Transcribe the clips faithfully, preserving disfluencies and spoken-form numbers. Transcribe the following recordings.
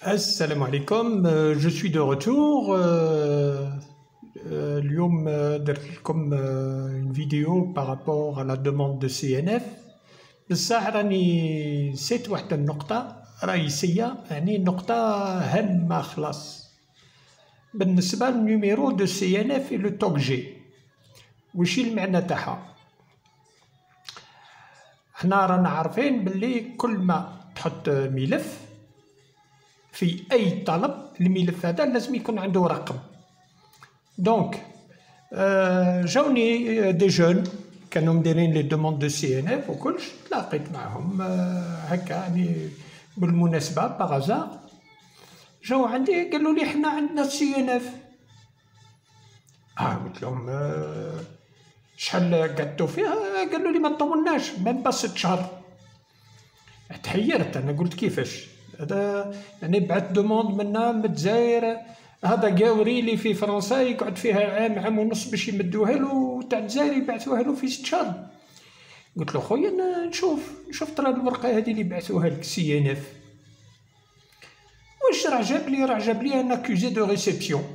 Assalamu alaikum, euh, je suis de retour. Euh, euh, اليوم euh, درت لكم euh, une vidéo par rapport à la demande de C N F. بصح راني نسيت واحد النقطة رئيسية، يعني نقطة هامة خلاص بالنسبة للنيميرو دو سي ان اف لو توك جي. وشي المعنى تاعها؟ حنا رانا عارفين باللي كل ما تحط ملف في أي طلب الملف هذا لازم يكون عنده رقم. دونك آه جاوني دي جون كانوا مديرين لي دوموند دو سي ان اف وكلش، تلاقيت معهم آه هكا يعني بالمناسبة باغازار، جاو عندي قالوا لي حنا عندنا سي ان اف. اه قلت لهم آه شحال قعدتوا فيها؟ قالوا لي ما طولناش ميم با ست شهر. تحيرت انا، قلت كيفاش هذا؟ يعني بعث دوموند منا من الجزائر، هذا قاوري لي في فرنسا يقعد فيها عام عام ونص باش يمدوها له، تاع الجزائر يبعثوها له في ست شهور. قلت له خويا انا نشوف نشوف ترى الورقه هذه اللي بعثوها لك سي ان اف واش راه جاب لي؟ راه جاب لي ان اكوزي دو ريسبسيون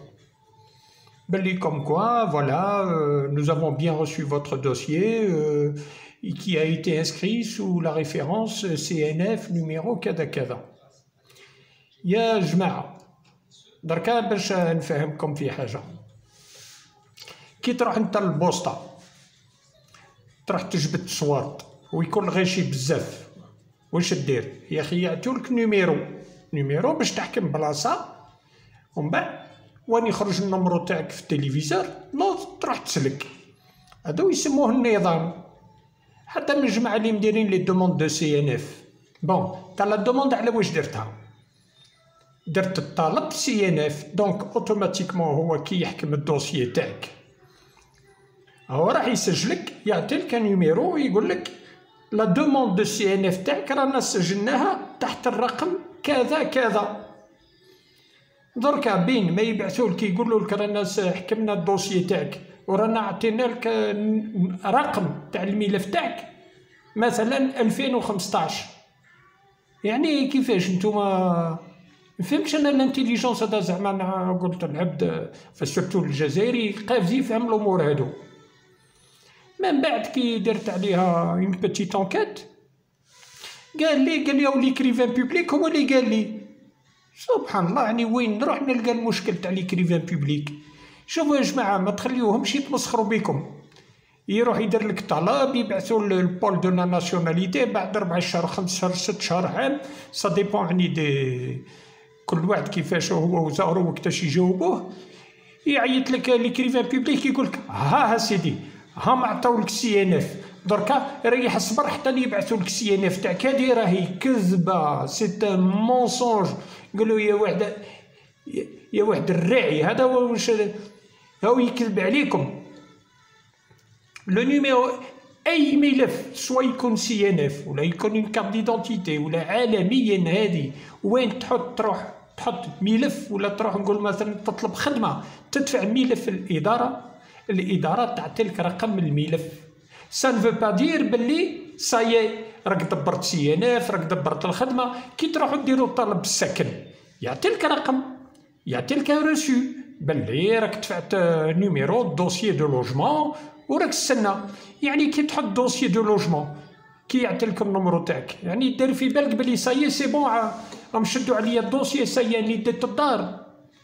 بلي كوم كوا فوالا nous avons bien reçu votre dossier euh, qui a été inscrit sous la référence C N F numéro كذا كذا. يا جماعة دركا باش نفهمكم في حاجة، كي تروح انت للبوسطة تروح تجبد تصوارت ويكون غاشي بزاف، واش دير؟ يا اخي يعطيولك نيميرو نيميرو باش تحكم بلاصة، ومن بعد وين يخرج النمرو تاعك في التلفزيون نوض تروح تسلك. هذا يسموه النظام. حتى من الجماعة اللي مديرين لي دوموند دو سي ان اف، بون تاع لا دوموند على واش درتها؟ درت الطلب سي ان اف، دونك اوتوماتيكمون هو كي يحكم الدوسيي تاعك هو راح يسجلك، يعطيلك نيميرو ويقول لك لا دوموند دو سي ان اف تاعك رانا سجلناها تحت الرقم كذا كذا. دركا بين ما يبعثولك يقولوا لك رانا حكمنا الدوسيي تاعك ورانا عطينا لك رقم تاع الملف تاعك مثلا ألفين وخمسطاش، يعني كيفاش نتوما؟ مفهمتش انا الانتيليجونس هذا زعما. انا قلت العبد فسرتو الجزائري قافز يفهم الامور هادو. من بعد كي درت عليها اون بيتيت انكيت قال لي قال لي او ليكريفان بوبليك هو اللي قال لي. سبحان الله، يعني وين نروح نلقى المشكل تاع ليكريفان بوبليك؟ شوفوا يا جماعه ما تخليوهمش يتمسخروا بكم. يروح يدير لك طلب يبعثوا البول دو لا ناسيوناليتي بعد ربع شهور خمس شهور ست شهور عام، سا ديبون يعني دي كل واحد كيفاش هو وزارو وقتاش يجاوبوه. يعيط لك ليكريفان بوبليك يقول لك ها ها سيدي ها ما عطاولك سي ان اف، دركا ريح الصبر حتى يبعثوا لك سي ان اف تاعك. هادي راهي كذبه، سي ان مونسونج. قالوا يا واحد يا واحد الراعي هذا واش هو يكذب عليكم. لو نيميرو اي ملف سوا يكون سي ان اف ولا يكون اون كارت ديدونتيتي ولا عالميا هادي وين تحط تروح تحط ملف ولا تروح نقول مثلا تطلب خدمه تدفع ملف الاداره، الاداره تعطيلك رقم الملف. سا نفو با دير باللي صايي راك دبرت سي ان اف راك دبرت الخدمه. كي تروحوا ديروا طلب السكن يعطيلك رقم، يعطيلك روسو باللي راك دفعت نيميرو دوسيي دو لوجمون وراك تستنى. يعني كي تحط دوسيي دو لوجمون كي يعطيلك النمرو تاعك يعني دير في بالك بلي صايي سي بون راهم شدوا عليا الدوسيي صايي اللي ديت الدار.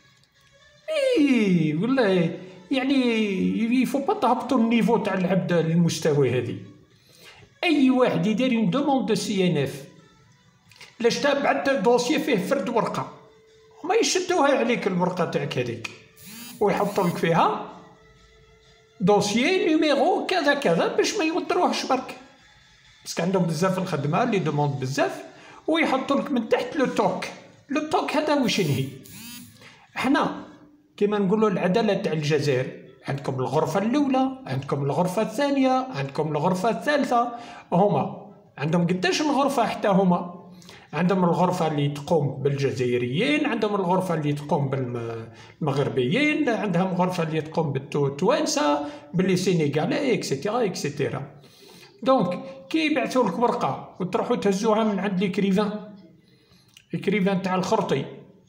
اي والله يعني يفو با تهبطوا النيفو تاع العبد للمستوى هذه. اي واحد يدير اون دوموند دو سي ان اف لاش تبعت دوسيي فيه فرد ورقه وما يشدوها عليك الورقه تاعك هذيك ويحطوا لك فيها دوسيي نيميرو كذا كذا باش ما يوتروهش برك، باسكو عندهم بزاف الخدمه اللي دوموند بزاف ويحطوا لك من تحت لو توك. لو توك هذا واش ينهي؟ حنا كيما نقولوا العداله تاع الجزائر، عندكم الغرفه الاولى عندكم الغرفه الثانيه عندكم الغرفه الثالثه. هما عندهم قداش الغرفه؟ حتى هما عندهم الغرفه اللي تقوم بالجزائريين، عندهم الغرفه اللي تقوم بالمغربيين، عندهم غرفه اللي تقوم بالتوانسه باللي سينيغالي اكسيتيرا اكسيتيرا. دونك كي يبعثوا لك ورقه وتروحوا تهزوها من عند ليكريفان، ليكريفان تاع الخرطي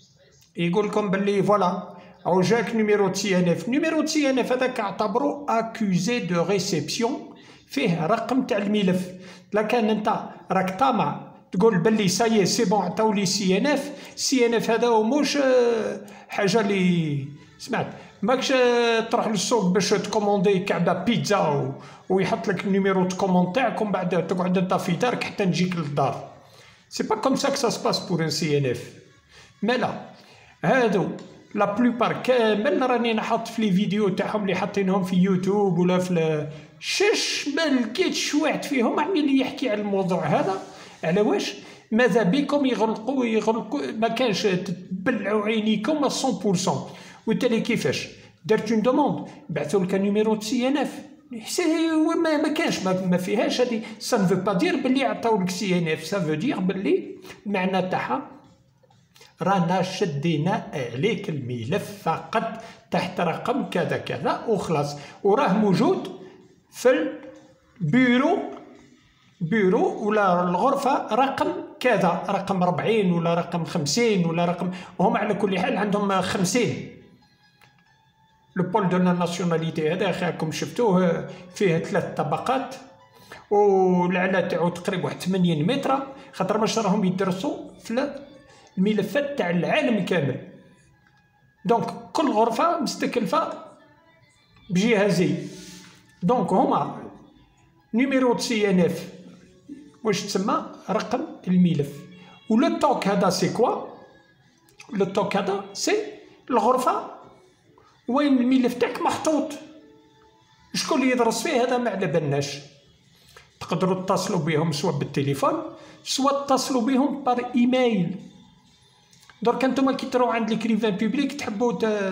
يقول لكم باللي فوالا او جاك نيميرو تي ان اف. نيميرو تي ان اف هذاك اعتبرو اكوزي دو ريسيبسيون، فيه رقم تاع الملف. لكن انت راك طامع تقول باللي سايي سي بون عطاولي سي ان اف. سي ان اف هذا وموش حاجه اللي سمعت، ماكش تروح للسوق باش تكوموندي كعبه بيتزا ويحط لك النيميرو تكوموند تاعك ومن بعد تقعد انت في دارك حتى نجيك للدار. سي با كوم سا كو سا سباس بور ان سي ان اف. مالا هادو لا بلوبار كامل راني نحط في لي فيديو تاعهم اللي حاطينهم في يوتيوب ولا في شش ما لقيتش واحد فيهم عمي اللي يحكي على الموضوع هذا. على واش؟ ماذا بكم يغلقوا يغلقوا ما كانش تبلعوا عينيكم مية بالمية. وبالتالي كيفاش درت اون دوموند بعثوا لك نيميرو سي ان اف ما, ما كانش ما, ما فيهاش هذه. سا نفو با دير باللي عطاو لك سي ان اف، سا فو دير باللي المعنى تاعها رانا شدينا عليك الملف فقط تحت رقم كذا كذا وخلاص، وراه موجود في البيرو بيرو ولا الغرفة رقم كذا، رقم أربعين ولا رقم خمسين ولا رقم، وهم على كل حال عندهم خمسين. لو بول دو لا ناسيوناليتي هذا راكم شفتوه فيه ثلاث طبقات والعلا تاعو تقريبا واحد ثمانين متر، خاطر باش راهم يدرسوا في الملفات تاع العالم كامل. دونك كل غرفة مستكلفة بجهازين. دونك هما نيميرو سي ان اف واش تسمى رقم الملف، ولو توك هذا سي كوا؟ لو توك هذا سي الغرفة وين الملف تاعك محطوط. شكون اللي يدرس فيه هذا ما على بالناش. تقدروا تتصلوا بهم سواء بالتليفون سواء تتصلوا بهم بار ايميل. درك انتم كي تروحوا عند الكريفان بوبليك تحبوا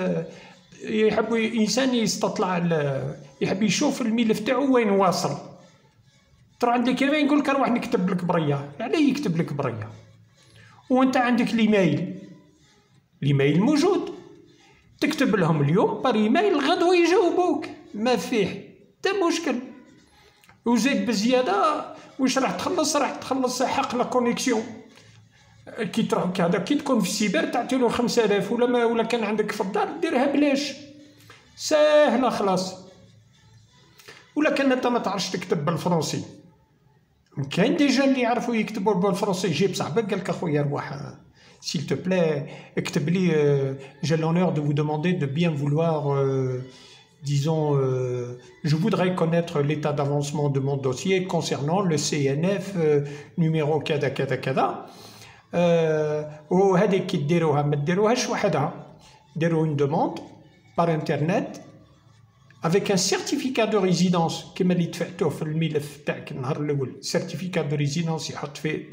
يحبوا انسان يستطلع يحب يشوف الملف تاعو وين واصل، تروح عند الكريفان يقول لك روح نكتب لك بريه. علاه يكتب لك بريه؟ وانت عندك الايميل، الايميل موجود، تكتب لهم اليوم بار ايميل غدوه يجاوبوك ما فيه حتى مشكل. وزيد بزياده واش راح تخلص؟ راح تخلص حق لا كونيكسيون. كي تروح كذا كي تكون في السيبر تعطي له خمسة آلاف ولا ما ولا كان عندك في الدار ديرها بلاش ساهله خلاص. ولا كان انت ما تعرفش تكتب بالفرنسي، كاين ديجا اللي يعرفوا يكتبوا بالفرنسي. جيب صاحبك قال لك اخويا روح s'il te plaît اكتب لي j'ai l'honneur de vous demander de bien vouloir euh, disons euh, je voudrais connaître l'état d'avancement de mon dossier concernant le C N F euh, numéro كذا كذا كذا. Euh, وهذيك كي ديروها ما ديروهاش وحدها، ديروا une demande par internet avec un certificat de résidence كما اللي دفعتوه في الملف تاعك النهار الاول. certificat de résidence يحط فيه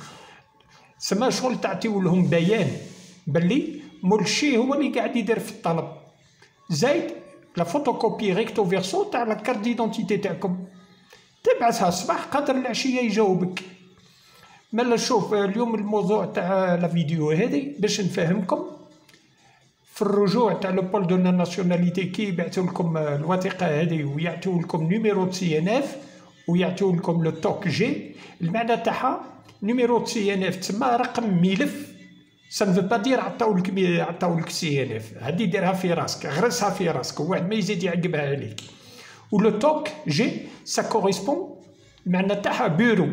سما شغل تعطيو لهم بيان باللي مول الشي هو اللي قاعد يدير في الطلب. زايد لا فوتوكوبي ريكتو فيرسو تاع لا كارت ديدونتيتي تاعكم تبعثها الصباح قادر العشيه يجاوبك. مالا شوف اليوم الموضوع تاع لا فيديو هذه باش نفهمكم في الرجوع تاع لو بول دو ناسيوناليتي كي يبعثوا لكم الوثيقه هذه ويعطيو لكم نيميرو سي ان اف ويعطيو لكم لو توك جي. المعنى تاعها نيميرو سي ان اف تسمى رقم ملف، سا نفو با دير عطاو لك عطاو لك سي ان اف. هذه ديرها في راسك، غرسها في راسك وواحد ما يزيد يعقبها عليك. ولو توك جي سا كوريسبون المعنى تاعها بيرو،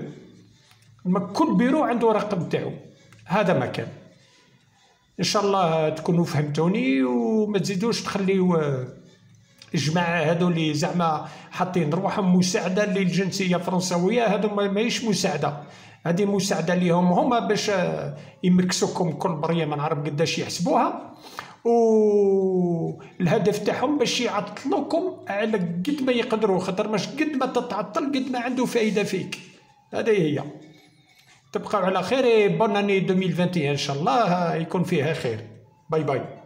كل بيرو عنده رقم تاعو. هذا ما كان. ان شاء الله تكونوا فهمتوني وما تزيدوش تخليو الجماعه هذو اللي زعما حاطين روحهم مساعده للجنسيه الفرنسويه. هذو ماهيش مساعده، هذه مساعده ليهم هما باش يمكسوكم كل بريه ما نعرف قداش يحسبوها، والهدف تاعهم باش يعطلوكم على قد ما يقدروا، خاطر مش قد ما تتعطل قد ما عنده فائده فيك. هذه هي. تبقاو على خير. بون اني ألفين وواحد وعشرين ان شاء الله يكون فيها خير. باي باي.